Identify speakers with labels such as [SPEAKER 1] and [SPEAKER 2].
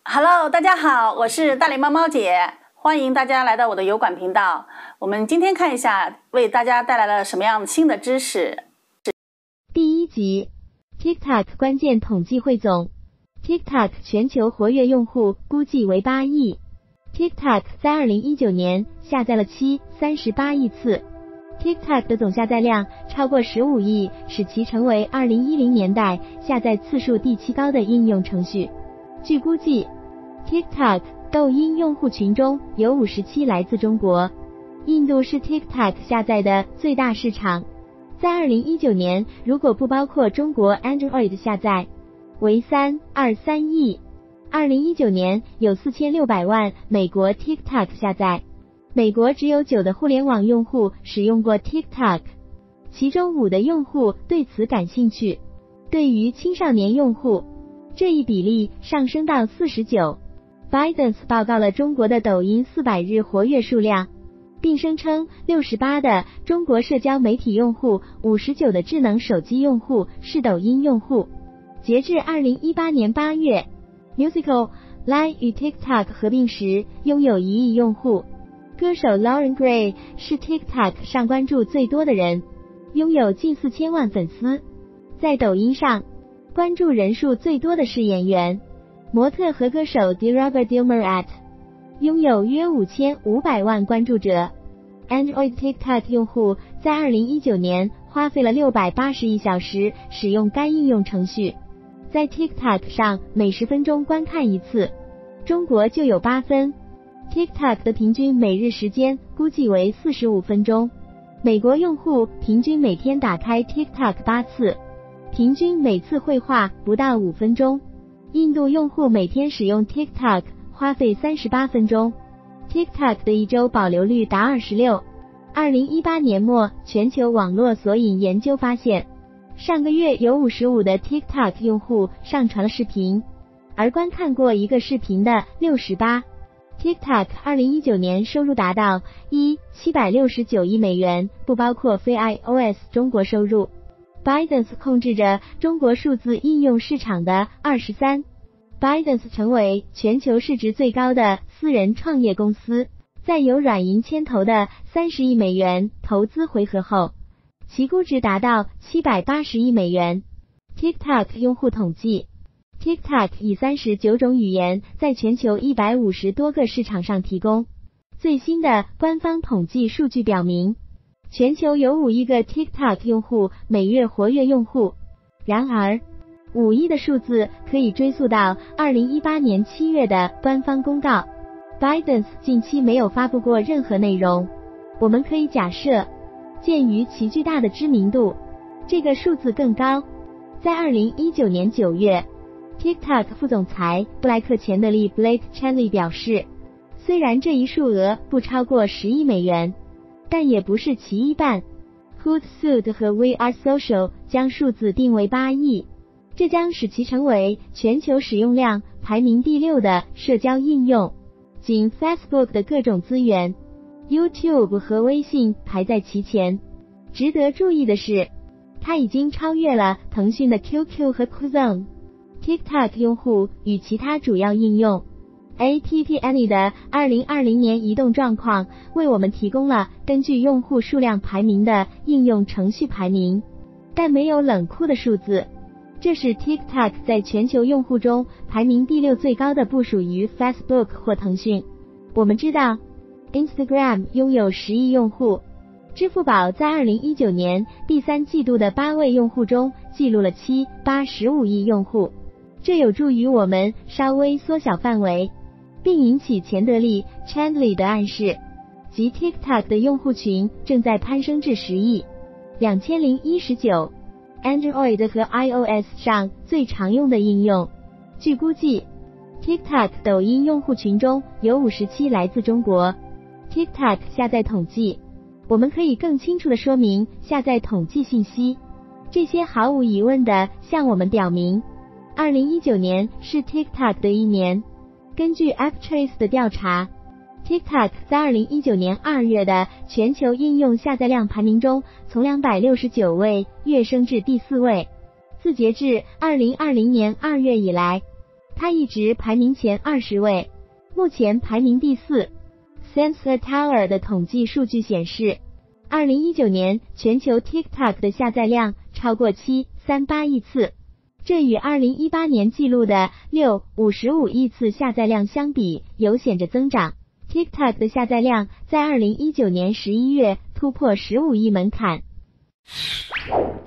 [SPEAKER 1] Hello， 大家好，我是大脸猫猫姐，欢迎大家来到我的油管频道。我们今天看一下为大家带来了什么样新的知识。
[SPEAKER 2] 第一集 TikTok 关键统计汇总 TikTok 全球活跃用户估计为8亿 TikTok 在2019年下载了38亿次 TikTok 的总下载量超过15亿，使其成为2010年代下载次数第7高的应用程序。据估计TikTok 抖音用户群中有57%来自中国，印度是 TikTok 下载的最大市场。在2019年，如果不包括中国 Android 下载，为323亿。2019年有4600万美国 TikTok 下载，美国只有9的互联网用户使用过 TikTok， 其中5的用户对此感兴趣。对于青少年用户，这一比例上升到49%。ByteDance 报告了中国的抖音400日活跃数量，并声称68的中国社交媒体用户，59的智能手机用户是抖音用户。截至2018年8月 ，Musical.ly 与 TikTok 合并时拥有1亿用户。歌手 Lauren Gray 是 TikTok 上关注最多的人，拥有近4000万粉丝。在抖音上，关注人数最多的是演员、模特和歌手 Dilraba Dilmurat， 拥有约5500万关注者。Android TikTok 用户在2019年花费了680亿小时使用该应用程序，在 TikTok 上每10分钟观看一次，中国就有8分。TikTok 的平均每日时间估计为45分钟，美国用户平均每天打开 TikTok 8次，平均每次会话不到5分钟。印度用户每天使用 TikTok 花费38分钟。TikTok 的一周保留率达26%。2018年末，全球网络索引研究发现，上个月有55%的 TikTok 用户上传了视频，而观看过一个视频的68%。TikTok 2019年收入达到769亿美元，不包括非 iOS 中国收入。ByteDance 控制着中国数字应用市场的23%。ByteDance 成为全球市值最高的私人创业公司，在有软银牵头的30亿美元投资回合后，其估值达到780亿美元。TikTok 用户统计 TikTok 以39种语言在全球150多个市场上提供。最新的官方统计数据表明，全球有5亿个 TikTok 用户，每月活跃用户。然而，5亿的数字可以追溯到2018年7月的官方公告。ByteDance 近期没有发布过任何内容。我们可以假设，鉴于其巨大的知名度，这个数字更高。在2019年9月 ，TikTok 副总裁布莱克钱德利 （Blake Chandler） 表示，虽然这一数额不超过10亿美元，但也不是其一半。Hootsuite 和 We Are Social 将数字定为8亿，这将使其成为全球使用量排名第6的社交应用，仅 Facebook 的各种资源 YouTube 和微信排在其前。值得注意的是，它已经超越了腾讯的 QQ 和 Qzone。TikTok 用户与其他主要应用App Annie 的2020年移动状况为我们提供了根据用户数量排名的应用程序排名，但没有冷酷的数字。这使 TikTok 在全球用户中排名第6，最高的不属于 Facebook 或腾讯。我们知道 Instagram 拥有10亿用户，支付宝在2019年第3季度的8位用户中记录了785亿用户，这有助于我们稍微缩小范围，并引起钱德利 Chandler 的暗示，即 TikTok 的用户群正在攀升至10亿。2019 Android 和 iOS 上最常用的应用。据估计 TikTok 抖音用户群中有57%来自中国。TikTok 下载统计，我们可以更清楚地说明下载统计信息，这些毫无疑问地向我们表明2019年是 TikTok 的一年。根据 AppTrace 的调查， TikTok 在2019年2月的全球应用下载量排名中从269位跃升至第4位。自截至2020年2月以来， 它一直排名前20位，目前排名第4。Sensor Tower 的统计数据显示，2019年全球 TikTok 的下载量超过738亿次，这与2018年记录的655亿次下载量相比，有显着增长。TikTok 的下载量在2019年11月突破15亿门槛。